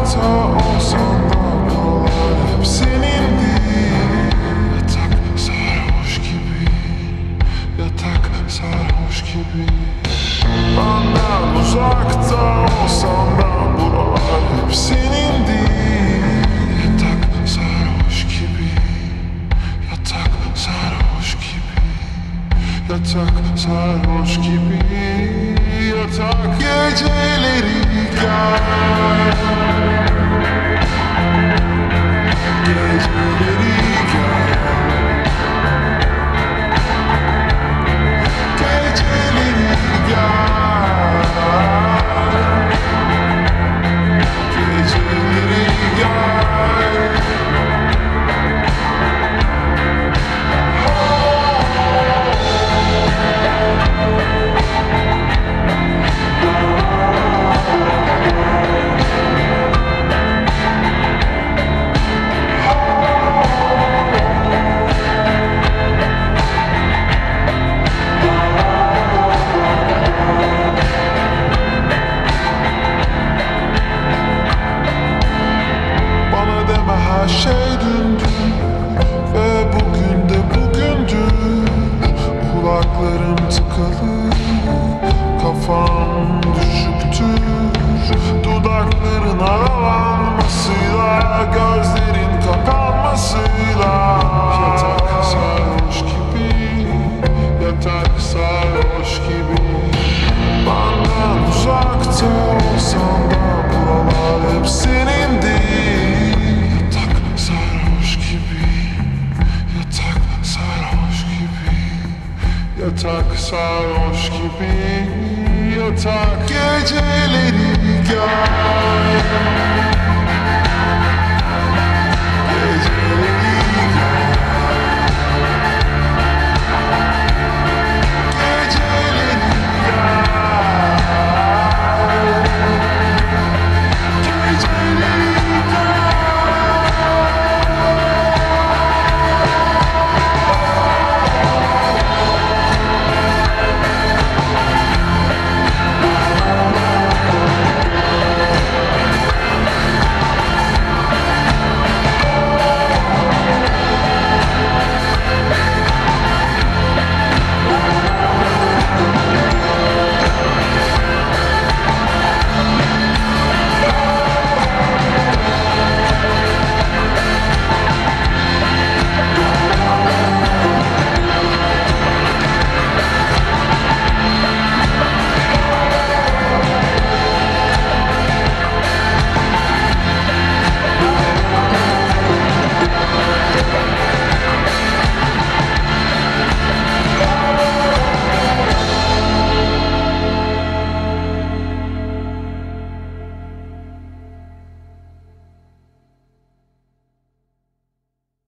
uzakta olsan da buralar hep senindi. Yatak sarhoş gibi, yatak sarhoş gibi. Benden uzakta olsan da buralar hep senindi. Yatak sarhoş gibi, yatak sarhoş gibi, yatak sarhoş gibi, yatak geceleri gel, geceleri gel, geceleri gel, geceleri gel. Bana deme her şey dündü ve bugün de bugündür. Kulaklarım tıkalı, kafam düşüktür. Dudakların aralanmasıyla, gözlerin kapanmasıyla. Yatak sarhoş gibi, yatak sarhoş gibi. Benden uzakta olsan da buralar hep senindi. Yatak sarhoş gibi, yatak sarhoş gibi, yatak sarhoş gibi, yatak geceleri gel.